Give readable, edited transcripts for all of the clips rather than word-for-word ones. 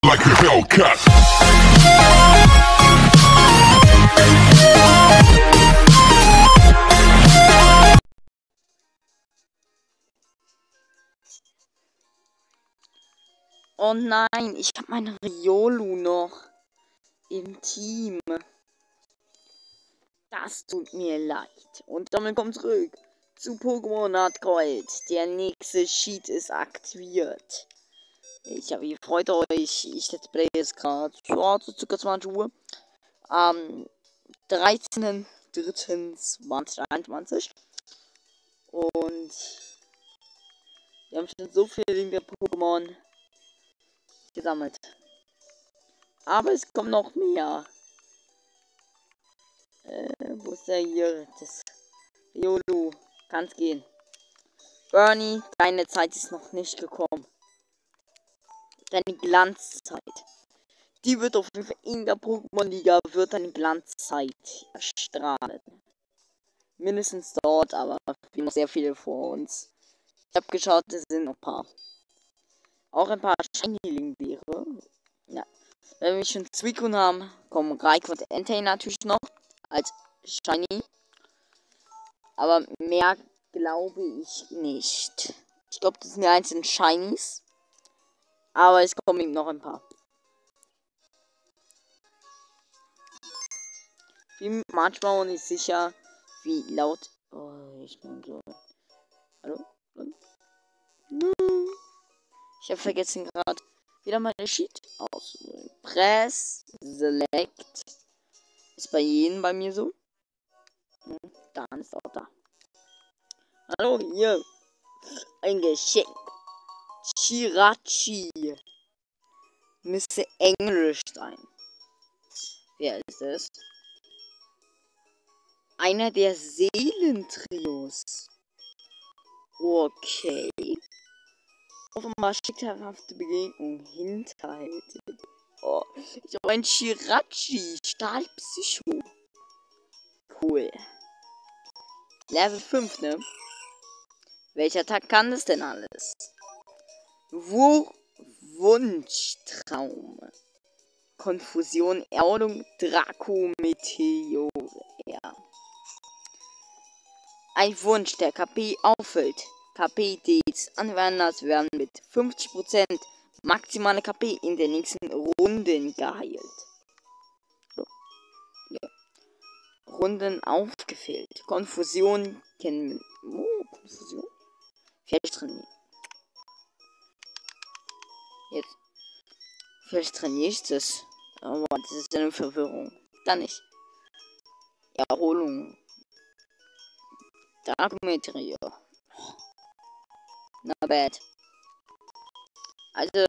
like a Hellcat. Oh nein, ich habe meine Riolu noch im Team. Das tut mir leid. Und damit kommt zurück zu Pokémon Hard Gold. Der nächste Sheet ist aktiviert. Ich habe freut euch. Ich let's play jetzt gerade zu circa 20 Uhr. Am 13.03.2021. Und wir haben schon so viele Pokémon gesammelt. Aber es kommt noch mehr. Wo ist der hier? Das Riolu. Kann's gehen. Bernie, deine Zeit ist noch nicht gekommen. Deine Glanzzeit. Die wird auf jeden Fall in der Pokémon-Liga wird deine Glanzzeit erstrahlen. Mindestens dort, aber wir haben noch sehr viele vor uns. Ich habe geschaut, es sind noch ein paar. Auch ein paar Shiny-Legendäre. Ja. Wenn wir schon Suicune haben, kommen Raikou und Entei natürlich noch als Shiny. Aber mehr glaube ich nicht. Ich glaube, das sind die einzelnen Shinies. Aber es kommen eben noch ein paar. Bin manchmal auch nicht sicher, wie laut. Oh, ich bin so. Hallo? No. Ich habe vergessen gerade wieder meine Sheet aus. Press, Select. Ist bei jedem bei mir so. Dann ist auch da. Hallo, hier. Ein Geschenk. Chirachi. Müsste Englisch sein. Wer ist es? Einer der Seelentrios. Okay. Offenbar schicksalhafte Begegnung hinterhältig. Oh, ich habe ein Chirachi. Stahlpsycho. Cool. Level 5, ne? Welcher Tag kann das denn alles? Wunschtraum. Konfusion, Erdung, Draco, Meteor. Ein Wunsch, der KP auffüllt. KP des Anwenders werden mit 50% maximale KP in den nächsten Runden geheilt. So. Ja. Runden aufgefüllt. Konfusion kennen. Oh, Konfusion. Vielleicht trainieren. Jetzt. Vielleicht trainiere ich das. Aber das ist eine Verwirrung. Dann nicht. Erholung. Dragometrie. Na bad. Also.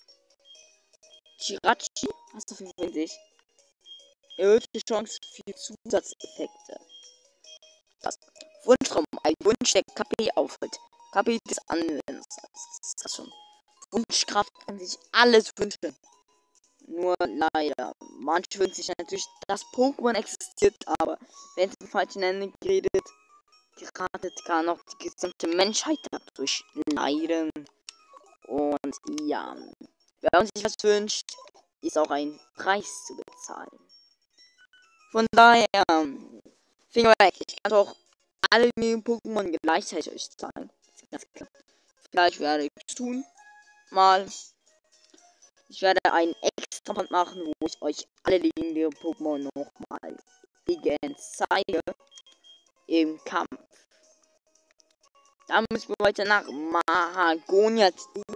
Chirachi hast du für dich. Erhöhte Chance für Zusatzeffekte. Das Wunschtraum. Ein Wunsch, der KP auffüllt. KP des Anwenders. Das ist schon. Wunschkraft kann sich alles wünschen. Nur leider. Manche wünschen sich natürlich, dass Pokémon existiert, aber wenn es in falschen Händen geratet, kann auch die gesamte Menschheit dadurch leiden. Und ja, wer sich was wünscht, ist auch ein Preis zu bezahlen. Von daher, Finger weg. Ich kann auch alle Pokémon gleichzeitig euch zahlen. Vielleicht werde ich es tun. Mal. Ich werde einen extra Part machen, wo ich euch alle legendären Pokémon nochmal gegen zeige. Im Kampf. Dann müssen wir heute nach Mahagonia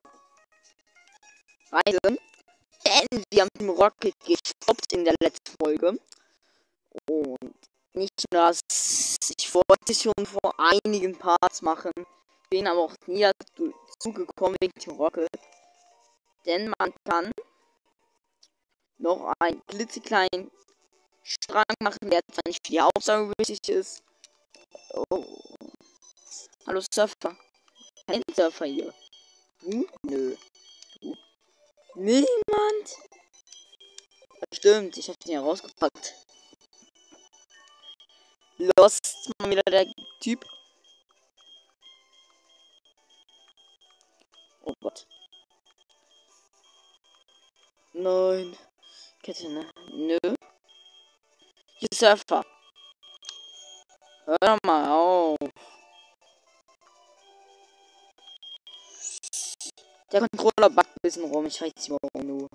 reisen. Denn wir haben den Rocket gestoppt in der letzten Folge. Und nicht nur das, ich wollte schon vor einigen Parts machen. Bin aber auch nie dazu gekommen wegen dem Rocket. Denn man kann noch einen klitzekleinen Strang machen, der zwar nicht für die Aussage wichtig ist. Oh. Hallo Surfer. Kein Surfer hier. Nö. Niemand? Stimmt, ich hab den ja rausgepackt. Lost mal wieder der Typ. Oh Gott. Nein. Kette, ne? Nö. Hier Surfer. Hör doch mal auf. Der Controller backt ein bisschen rum. Ich weiß nicht warum nur.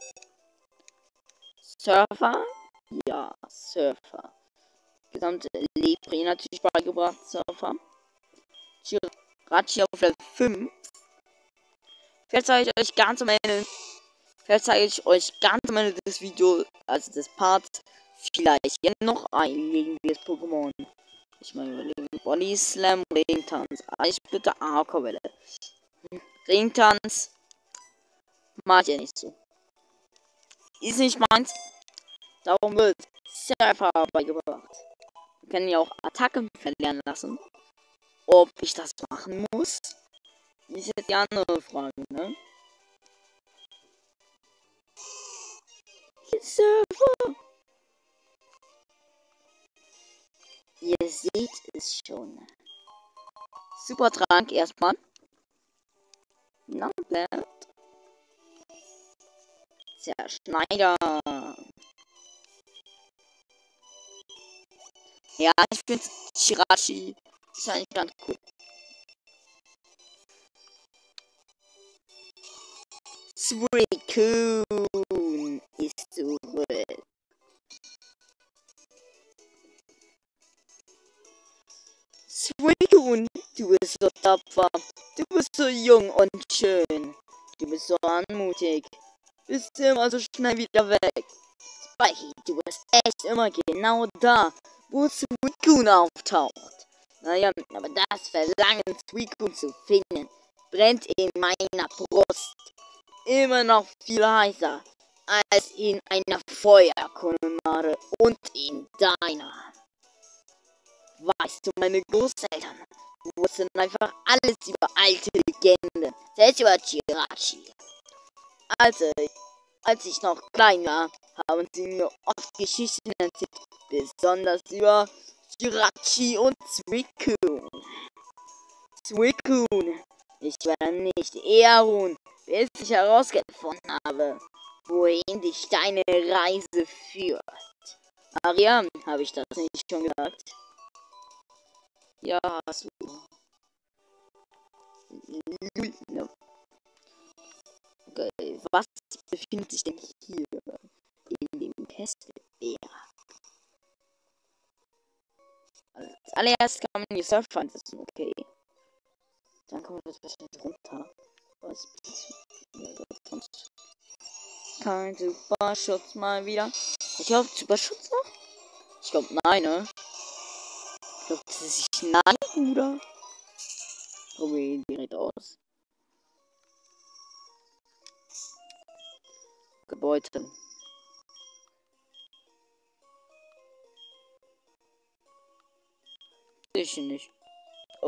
Surfer? Ja, Surfer. Gesamte Lepri natürlich beigebracht, Surfer. Chirachi auf Level 5. Vielleicht zeige ich euch ganz am Ende. Vielleicht zeige ich euch ganz am Ende des Videos, also des Parts, vielleicht hier noch ein legendäres Pokémon. Ich meine überlegen. Body Slam, Ringtanz. Ich bitte Aquavelle. Ringtanz. Mag ich ja nicht so. Ist nicht meins. Darum wird Surfer beigebracht. Wir können ja auch Attacken verlernen lassen. Ob ich das machen muss, ist jetzt die andere Frage, ne? Surfer. Ihr seht es schon. Super Trank erstmal. Nambert. Zerschneider. Ja, ich finde Chirachi ist eigentlich ganz cool. Suicune ist zurück. Suicune, du bist so tapfer. Du bist so jung und schön. Du bist so anmutig. Bist immer so schnell wieder weg. Spikey, du bist echt immer genau da, wo Suicune auftaucht. Naja, aber das Verlangen, Suicune zu finden, brennt in meiner Brust. Immer noch viel heißer als in einer Feuerkolonnade und in deiner. Weißt du, meine Großeltern wussten einfach alles über alte Legenden, selbst über Chirachi. Als ich noch klein war, haben sie mir oft Geschichten erzählt, besonders über Chirachi und Suicune. Suicune, ich werde nicht eher ruhen, bis ich herausgefunden habe, wohin dich deine Reise führt. Maria, habe ich das nicht schon gesagt? Ja, hast du. Okay, was befindet sich denn hier in dem Kesselbär? Als allererstes kann man die Surfer einsetzen, okay. Dann kommen wir das bisschen runter. Was sonst? Kein Superschutz mal wieder. Ich glaube, Superschutz noch? Ich glaube, nein, ne? Ich glaube, das ist nein, Bruder. Probier direkt aus. Gebäude. Ich nicht. Oh.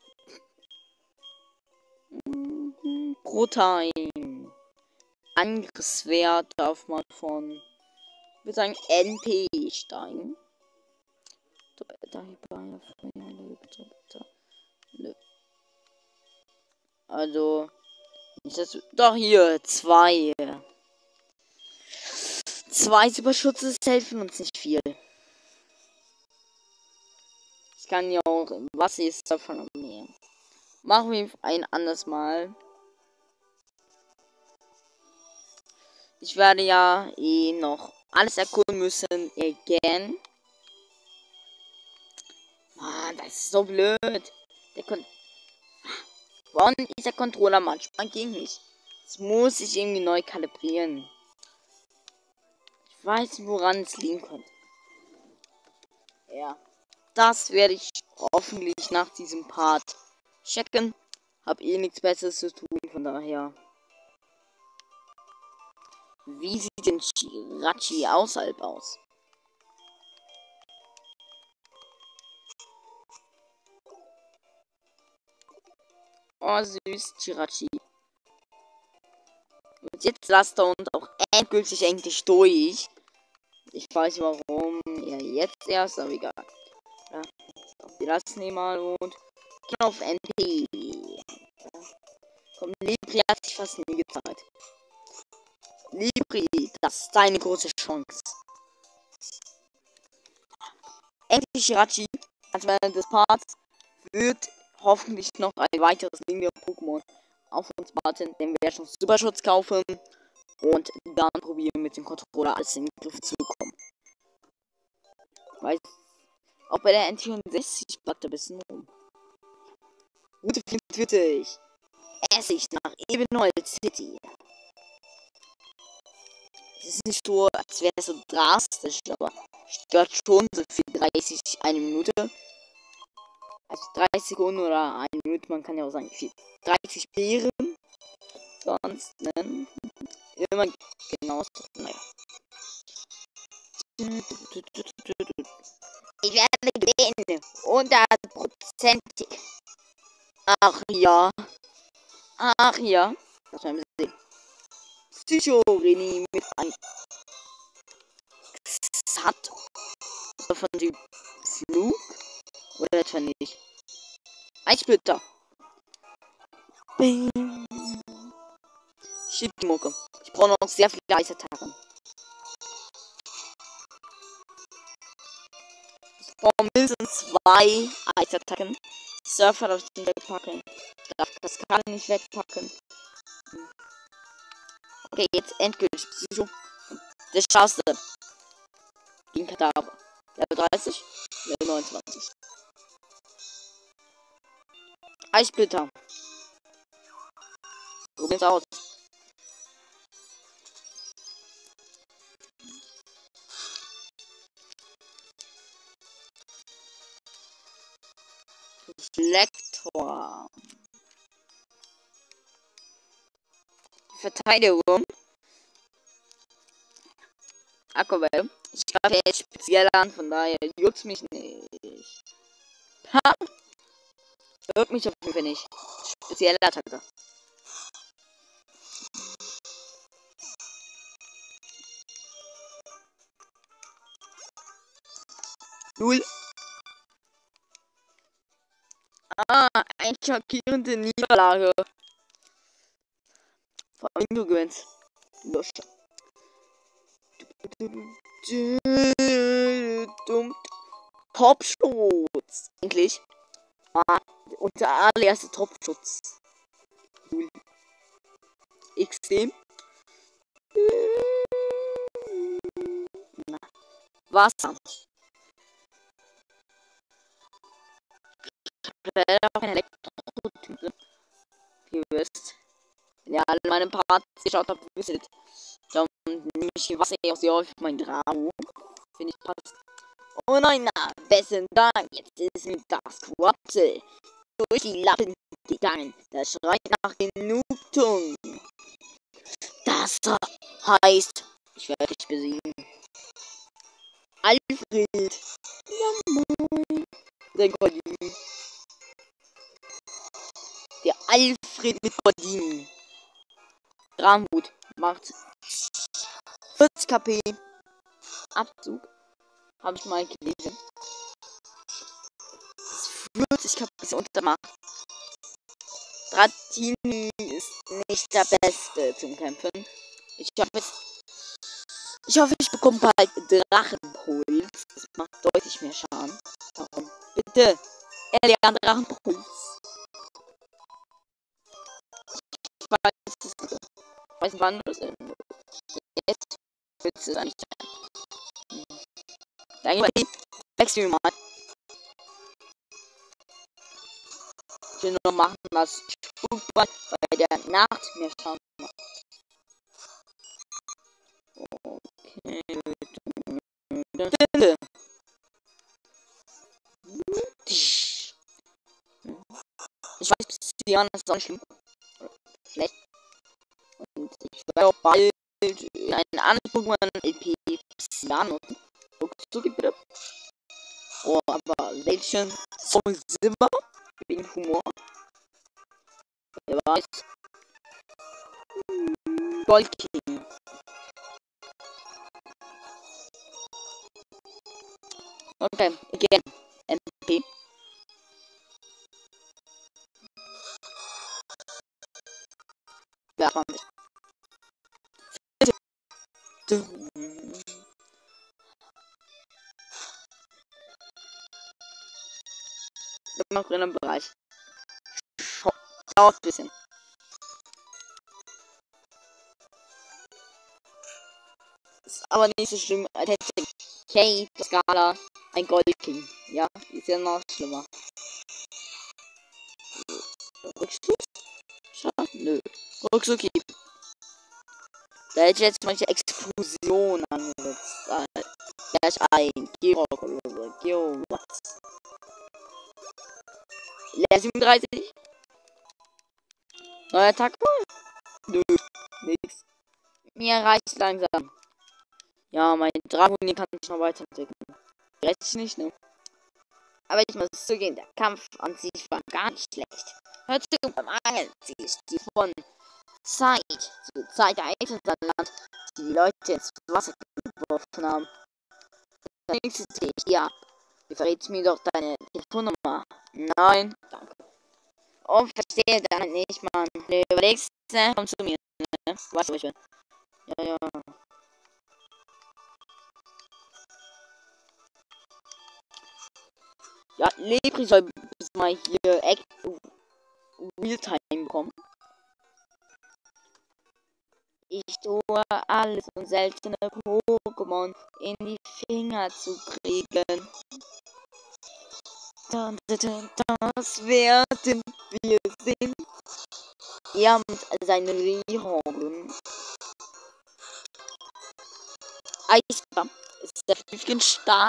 Protein. Angriffswert darf man von, ich würde sagen, NP steigen. Also, ist das doch hier 2. 2 Superschutzes helfen uns nicht viel. Ich kann ja auch, was ist davon mehr? Machen wir ein anderes Mal. Ich werde ja noch alles erkunden müssen. Again. Mann, das ist so blöd. Warum ist der Controller manchmal gegen mich? Das muss ich irgendwie neu kalibrieren. Ich weiß nicht, woran es liegen könnte. Ja. Das werde ich hoffentlich nach diesem Part checken. Hab nichts Besseres zu tun, von daher. Wie sieht denn Chirachi außerhalb aus? Oh, süß, Chirachi. Und jetzt lasst er uns auch endlich durch. Ich weiß nicht warum er jetzt erst, aber egal. Ja, wir lassen ihn mal und gehen auf NP. Komm, Lepri hat sich fast nie gezeigt. Libri, das ist deine große Chance. Endlich Shirachi, als Ende des Parts, wird hoffentlich noch ein weiteres Linie-Pokémon auf uns warten, denn wir werden schon Superschutz kaufen und dann probieren mit dem Controller alles in den Griff zu bekommen. Weil auch bei der N64 bleibt er ein bisschen rum. Route 44. Essig nach Ebenholz City. Es ist nicht so, als wäre es so drastisch, aber stört schon so viel 30, eine Minute. Also 30 Sekunden oder eine Minute, man kann ja auch sagen, 30 Beeren. Sonst, ne? Immer genau. Naja. Ich werde gewinnen. 100%. Ach ja. Ach ja. Das werden wir sehen. Psycho-Reni mit einem Sat. Von dem Flug. Oder etwa nicht. Eisblitzer. Schieb die Mucke. Ich brauche noch sehr viele Eisattacken. Ich brauche mindestens 2 Eisattacken. Surfer darf ich nicht wegpacken. Darf das kann ich nicht wegpacken. Okay, jetzt endgültig Psycho. Das schaffst du. Gegen Kadaver. Level 30. Level 29. Eisblitter. Probier's aus. Reflektor. Verteidigung. Aquabell. Ich greife jetzt speziell an, von daher juckt's mich nicht. Ha! Juckt mich auf jeden Fall nicht. Spezielle Attacke. Null. Ah, eine schockierende Niederlage. Vor allem du gewinnst. Los. Topschutz. Endlich. Ah, unser allererster Topschutz. Cool. XD. Wasser. Auch ein Elektrotyp. Ihr wisst. Wenn ihr alle meine Parts geschaut habt, wisst, dann nehme ich hier Wasser aus auf mein Drago. Finde ich passt. Oh nein, na, besten Dank. Jetzt ist mir das Quapsel durch die Lappen gegangen. Das schreit nach Genugtuung. Das heißt, ich werde dich besiegen. Alfred. Ja, moin. Der Gordini. Der Alfred mit Gordini. Ramhut macht 40 KP. Abzug. Habe ich mal gelesen. 40 KP ist untermacht. Dratini ist nicht der Beste zum Kämpfen. Ich hoffe, ich bekomme bald Drachenpuls. Das macht deutlich mehr Schaden. Warum? Bitte. Erlernen Drachenpuls. Ich weiß nicht, wann das ist. Jetzt wird es eigentlich sein. Danke, wechseln wir mal. Ich will nur machen, was Spukball bei der Nacht mehr Schaden macht. Okay. Ich weiß, Psyan ist auch nicht schlecht. Und ich werde auch bald in einen anderen Pokémon LP Psyan nutzen. Zugib bitte. Oh, aber welchen Soul Silber? Wegen Humor. Wer weiß. Gold King. Okay, again. MP. Ja, Immer noch drin im Bereich. Dauert ein bisschen. Ist aber nicht so schlimm, als hätte Kate Skala ein Gold King. Ja, ist ja noch schlimmer. Rückschluss? Schade? Nö. Rückzugi. Da hätte ich jetzt manche Explosion angesetzt. Ja, ich ein. Geo, was? Leer 37. Neuer Tag? Nö, nix. Mir reicht langsam. Ja, mein Dragonin kann sich noch weiterentwickeln. Reicht nicht, ne? Aber ich muss zugeben, der Kampf an sich war gar nicht schlecht. Hört zu, beim Angeln sich die von Zeit zu Zeit Eisenland, die Leute ins Wasser geworfen haben. Das nächste sehe ich dir ab. Du verrätst mir doch deine Telefonnummer. Nein, danke. Oh, verstehe dann nicht, Mann. Du überlegst, ne? Komm zu mir, ne? Weißt du, was ich will? Ja, ja. Ja, Lepri soll bis mal hier Realtime bekommen. Ich tue alles, um seltene Pokémon in die Finger zu kriegen. Das werden wir sehen. Ja, mit seinen Rehorn. Eisbär. Ist der Fliegen Stahl?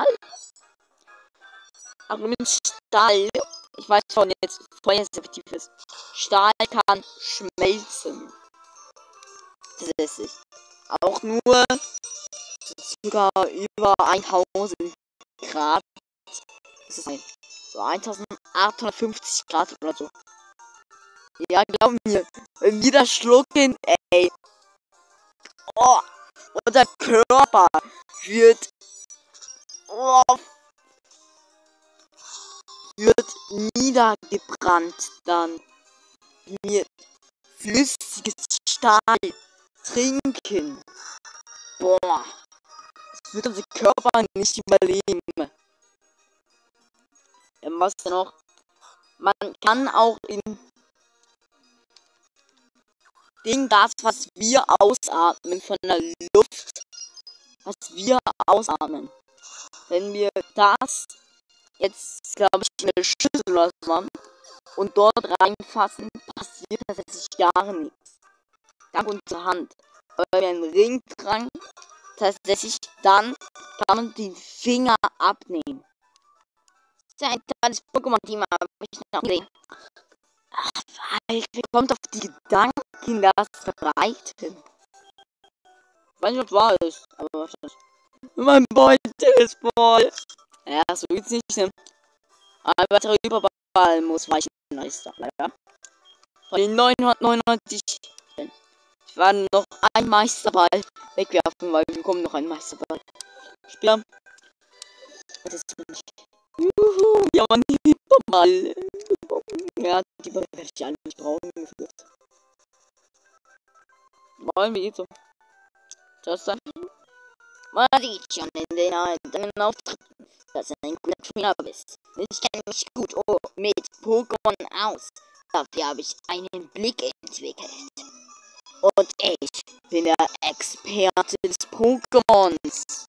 Aber mit Stahl. Ich weiß schon jetzt, Feuer ist effektiv ist. Stahl kann schmelzen. Tatsächlich. Auch nur sogar über 1000 Grad. Das ist so 1850 Grad oder so. Ja, glaub mir. Wenn wir das schlucken, ey. Oh, unser Körper wird. Oh, wird niedergebrannt dann. Wir flüssiges Stahl trinken. Boah. Das wird unser Körper nicht überleben. Was denn noch? Man kann auch in den Gas, was wir ausatmen, von der Luft, was wir ausatmen. Wenn wir das jetzt, glaube ich, in eine Schüssel oder so machen und dort reinfassen, passiert tatsächlich gar nichts. Dank unserer Hand. Aber wenn wir einen Ring tragen, tatsächlich, dann kann man die Finger abnehmen. Das ist ein tolles Pokémon-Team, habe ich noch gesehen. Wer kommt auf die Gedanken, das verbreiten? Ich weiß nicht, was wahr ist, aber wahrscheinlich. Mein Beutel ist voll. Ja, so geht's nicht, ne? Ein weiterer Überball muss weichen, leider. Von den 999. Ich werde noch einen Meisterball wegwerfen, weil wir bekommen noch einen Meisterball. Spieler. Das ist nicht. Juhu, ja, man Überball. Ja, die werde ich alle nicht brauchen. Wollen wir jetzt so. Das dann. Man sieht schon in den alten Auftritten, dass du ein guter Trainer bist. Ich kenne mich gut mit Pokémon aus. Dafür habe ich einen Blick entwickelt. Und ich bin der Experte des Pokémons.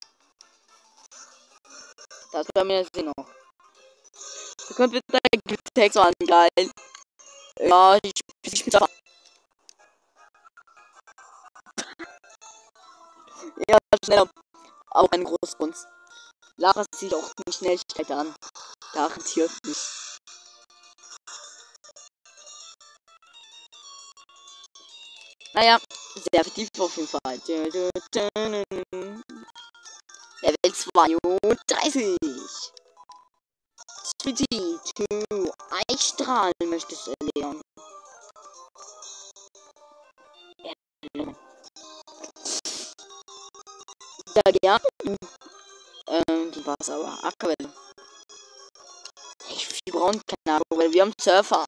Das können wir sehen noch. Du könnt bitte deinen Text an, geil. Ja, ich bin da. Ja, schneller. Auch eine große Kunst. Lara sieht auch die Schnelligkeit an. Garantiert nicht. Naja, sehr effektiv auf jeden Fall. Level 32. Sweetie, to Eichstrahl möchtest du erlernen. Ja, gerne. Du warst aber Aquarelle. Wir brauchen keine Aquarelle, wir haben Surfer.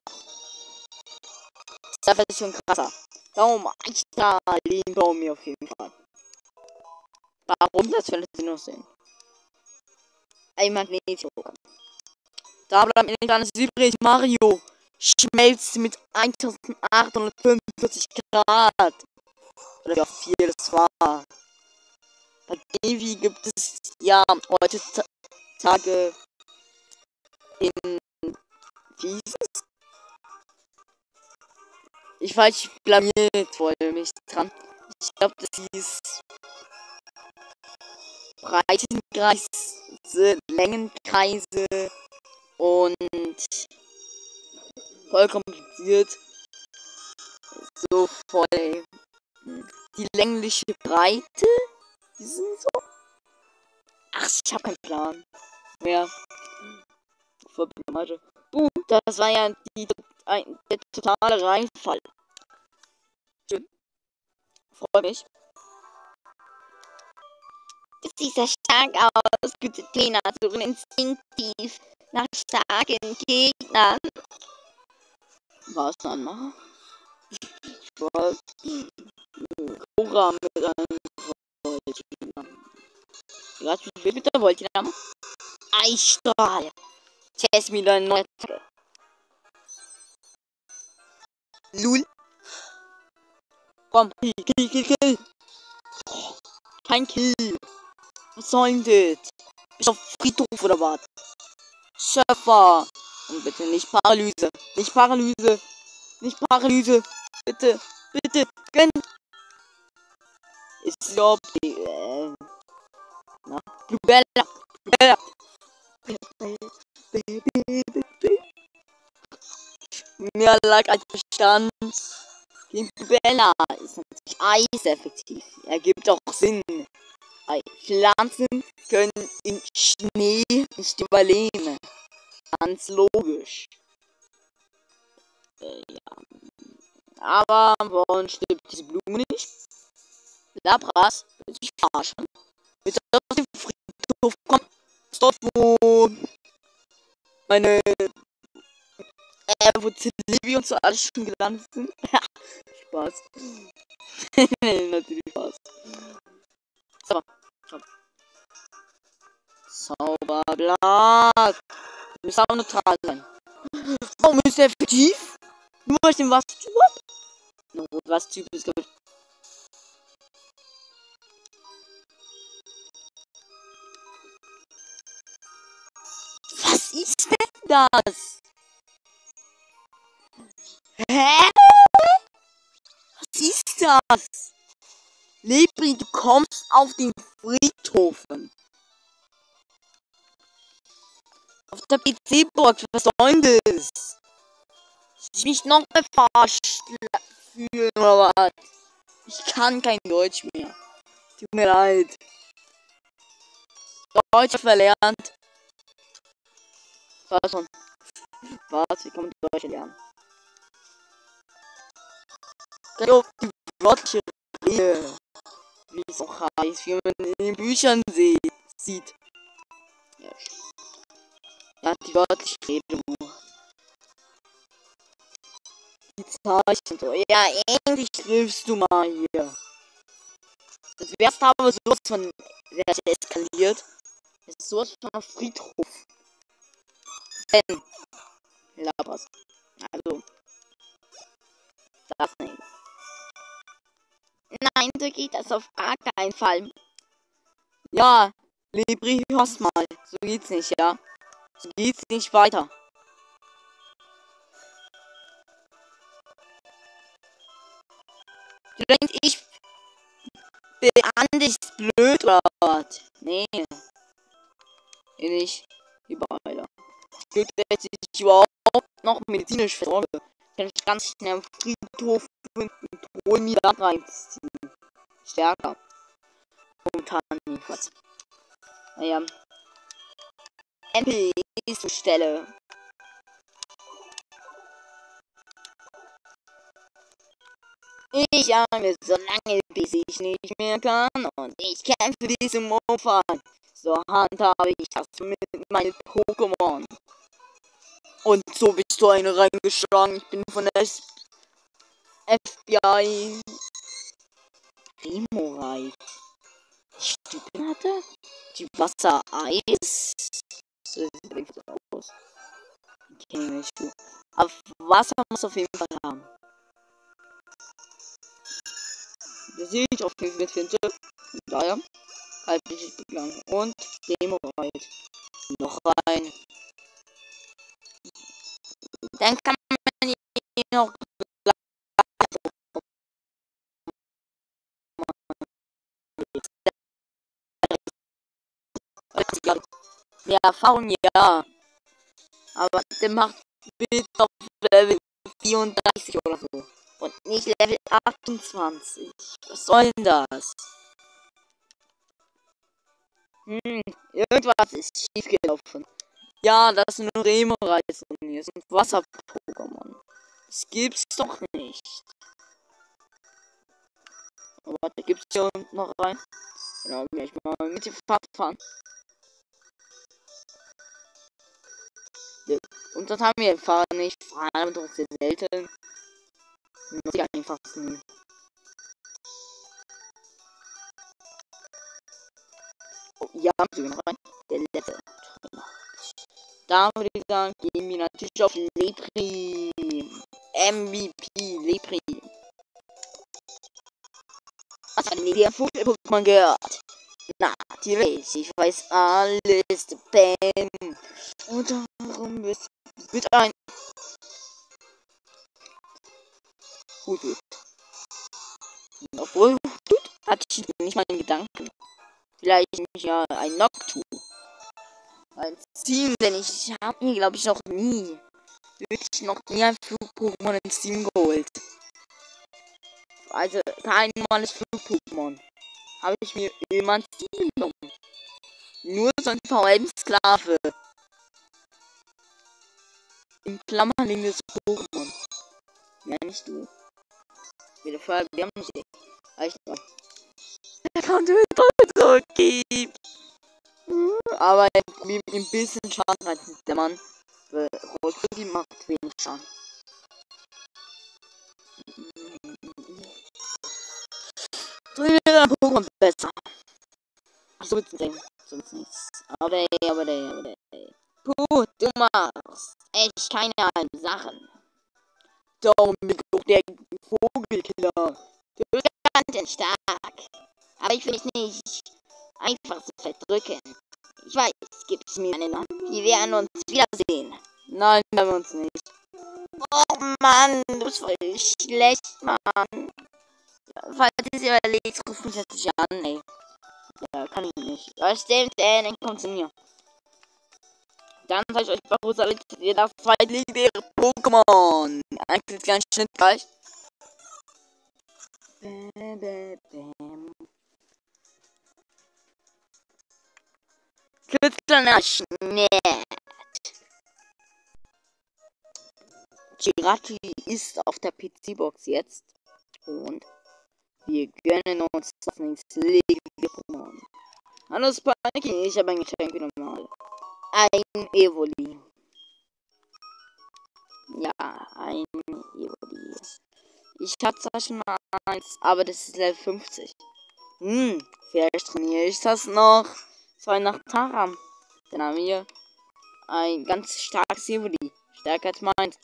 Surfer ist schon krasser. Darum Eichstrahl liegen bei mir auf jeden Fall. Warum? Das werden Sie noch sehen. Ein Magnesium. Da bleibt mir nicht alles übrig. Mario schmelzt mit 1845 Grad. Oder wie viel das war. Bei Eevee gibt es ja heutzutage in. Wie hieß es? Ich weiß, ich blamiert voll mich dran. Ich glaube, das hieß Breitenkreise, Längenkreise und voll kompliziert. So voll die längliche Breite. Die sind so. Ach, ich habe keinen Plan mehr. Voll problematisch. Das war ja der totale Reinfall. Schön. Freue mich. Du siehst ja stark aus, gute Trainer, suchen instinktiv nach starken Gegnern. Was dann machen? Was? Cora mit einem Voltigam. Was mit der Voltigam? Eisstrahl. Jasmine eine neue Attacke. Lul. Komm, Kill. Kein Kill. Was soll denn das? Bist du auf Friedhof oder was? Surfer. Und bitte nicht Paralyse. Nicht Paralyse. Nicht Paralyse. Bitte. Bitte. Gönn. Ist ja na? Bella. Mir lag ein Verstand. Die Bella ist natürlich eiseffektiv. Ergibt auch Sinn. Pflanzen können in Schnee nicht überleben. Ganz logisch. Ja. Aber warum stirbt diese Blume nicht? Labras will sich verarschen. Mit auf den Friedhof kommt. Dort, wo meine wo Celebi und so alles schon gelandet sind. Spaß. Natürlich Spaß. So. Zauberblatt. Muss auch neutral sein. Warum ist er effektiv? Nur weil ich den was tue? No, was Typ ist gut. Was ist denn das? Hä? Was ist das? Lebri, du kommst auf den Friedhofen. Auf der PC-Box, was soll denn das? Ich mich noch mehr verarscht fühlen oder was? Ich kann kein Deutsch mehr. Tut mir leid. Deutsch verlernt. Was schon? Was? Wie kann man Deutsch lernen? Die wörtliche Rede. Wie es auch heißt, wie man in den Büchern sieht. Ja, die wörtliche Rede. Die Zeichen so. Ja, endlich triffst du mal hier. Das wärst aber sowas von eskaliert. Das ist sowas von einem Friedhof. Wenn. Labras. Also. Das nicht. Nein, so geht das auf gar keinen Fall. Ja, Libri, hörst mal. So geht's nicht, ja. So geht's nicht weiter. Du denkst, ich bin an dich blöd oder was? Nee. Nicht. Lieber weiter. Glück, dass ich überhaupt noch medizinisch versorge. Kann ich ganz schnell am Friedhof und hol mir da reinziehen. Stärker. Momentan jedenfalls. Naja. MP ist zur Stelle. Ich jange so lange, bis ich nicht mehr kann. Und ich kämpfe diesem Opfer. So handhabe ich das mit meinen Pokémon. Und so bist du eine reingeschlagen. Ich bin von der FBI. Remorite. Ich Typen hatte? Die Wasser-Eis. So sieht das aus. Okay, nicht du. Aber Wasser muss auf jeden Fall haben. Das sehe ich auf jeden Fall mit Finte. Daher halte ich lang. Und Demo halt. Noch rein. Dann kann man hier noch die Erfahrung, ja. Aber der macht bis auf Level 34 oder so. Und nicht Level 28. Was soll denn das? Irgendwas ist schiefgelaufen. Ja, das ist nur Remo-Reis und hier sind Wasser-Pokémon. Das gibt's doch nicht. Aber warte, gibt's hier unten noch rein? Genau, gleich mal mit dem Fahrrad fahren. Und das haben wir fahren nicht. Fahren aber doch sehr selten. Muss ich einfach nehmen. Oh, ja, wir noch rein. Der letzte. Da würde ich sagen, gehen wir natürlich auf Lepri. MVP Lepri. Was hat denn der Pokémon gehört? Natürlich, ich weiß alles. Bam. Und darum wird ein gut. Obwohl, gut, hatte ich nicht mal einen Gedanken. Vielleicht mich ja ein Noctu. Ein Team, denn ich habe mir, glaube ich, noch nie wirklich noch nie ein Flug-Pokémon ins Team geholt. Also kein normales Flug-Pokémon. Habe ich mir immer ein Team genommen. Nur so ein VM-Sklave. Im Klammern liegendes Pokémon. Ja, nicht du. Wieder Fall, wir haben nicht. Reicht mal. Er kann mir zurückgeben. Aber mit ein bisschen Schaden hat der Mann. Rotfugi macht wenig Schaden. Drüben ein Pokémon besser. So wird's nicht. So wird's nichts. Aber ey. Puh, du machst echt keine halben Sachen. Dominik, der Vogelkiller. Du bist ganz stark. Aber ich will dich nicht einfach so verdrücken. Ich weiß, gib's mir eine Nacht. Wir werden uns wiedersehen. Nein, werden wir uns nicht. Oh Mann, du bist voll schlecht, Mann. Falls ihr es überlegt, ruft mich jetzt nicht an, ey. Ja, kann ich nicht. Ja, stimmt, dann kommt zu mir. Dann zeige ich euch bei Rosalit das zweitlegendäre Pokémon. Eigentlich ganz schön gleich. Kleiner Schnitt. Girati ist auf der PC-Box jetzt. Und wir gönnen uns das nächste Pokémon. Hallo Spike, ich habe ein Geschenk wieder mal. Ein Evoli. Ja, ein Evoli. Ich hatte zwar schon mal eins, aber das ist Level 50. Vielleicht trainiere ich das noch. Zwei nach Taram. Dann haben wir ein ganz starkes Evoli. Stärker als meins.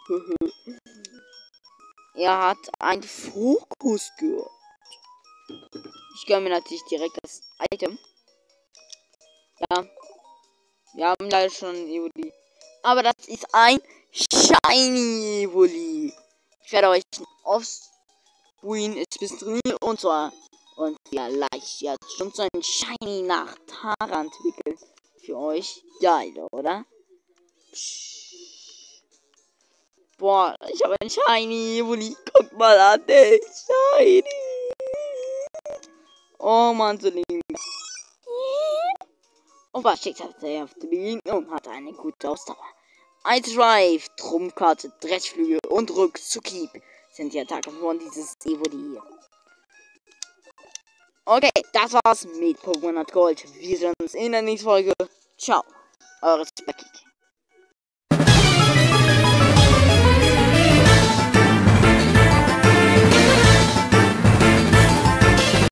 Er hat ein Fokus gehört. Ich gönne mir natürlich direkt das Item. Ja. Wir haben leider schon ein Evoli. Aber das ist ein Shiny Evoli. Ich werde euch offscreen ist bis drin und zwar. Und ja, leicht jetzt schon so ein Shiny nach Tara entwickelt. Für euch. Geil, oder? Boah, ich habe ein Shiny Evoli. Guck mal an, ey. Shiny. Oh man, so lieb. Und was schickt hat er auf die Begegnung? Hat eine gute Ausdauer. Ein Drive, Trumpfkarte, Dreschflügel und Rückzughieb sind die Attacken von dieses Evoli hier. Okay, das war's mit Pokémon Gold. Wir sehen uns in der nächsten Folge. Ciao, eure Specky.